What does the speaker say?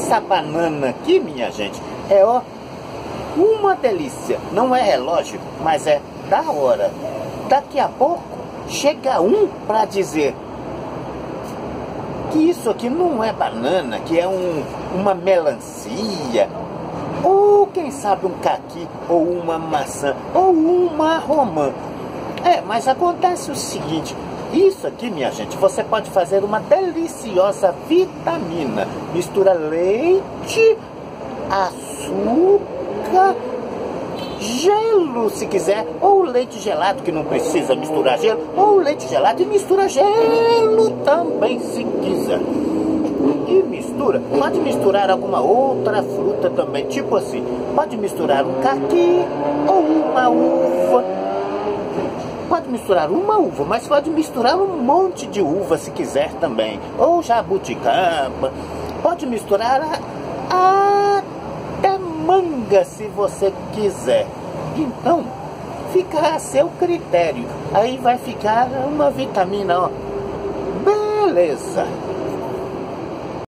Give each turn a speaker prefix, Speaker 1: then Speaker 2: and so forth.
Speaker 1: essa banana aqui, minha gente, é ó, uma delícia. Não é relógio, mas é da hora. Daqui a pouco chega um para dizer que isso aqui não é banana, que é uma melancia, ou quem sabe um caqui, ou uma maçã, ou uma romã. Mas acontece o seguinte, isso aqui, minha gente, você pode fazer uma deliciosa vitamina. Mistura leite, açúcar, gelo se quiser, ou leite gelado que não precisa misturar gelo, ou leite gelado e mistura gelo também se quiser. E mistura, pode misturar alguma outra fruta também, tipo assim, pode misturar um caqui ou uma uva. Pode misturar uma uva, mas pode misturar um monte de uva se quiser também, ou jabuticaba. Pode misturar até manga se você quiser. Então, fica a seu critério. Aí vai ficar uma vitamina, ó. Beleza.